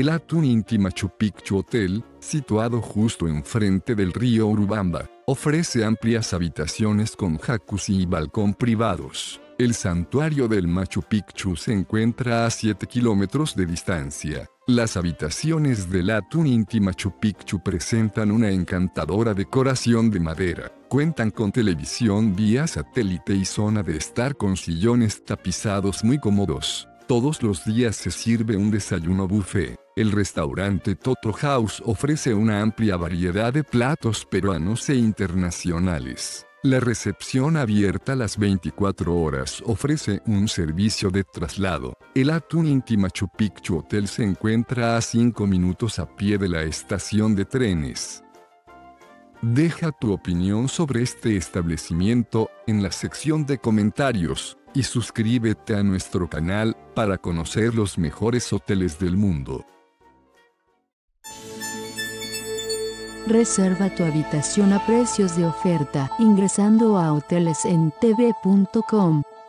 El Atún Inti Machu Picchu Hotel, situado justo enfrente del río Urubamba, ofrece amplias habitaciones con jacuzzi y balcón privados. El santuario del Machu Picchu se encuentra a 7 kilómetros de distancia. Las habitaciones del Atún Inti Machu Picchu presentan una encantadora decoración de madera. Cuentan con televisión vía satélite y zona de estar con sillones tapizados muy cómodos. Todos los días se sirve un desayuno buffet. El restaurante Toto House ofrece una amplia variedad de platos peruanos e internacionales. La recepción abierta las 24 horas ofrece un servicio de traslado. El Atún Inti Machu Picchu Hotel se encuentra a 5 minutos a pie de la estación de trenes. Deja tu opinión sobre este establecimiento en la sección de comentarios y suscríbete a nuestro canal para conocer los mejores hoteles del mundo. Reserva tu habitación a precios de oferta ingresando a hotelesentv.com.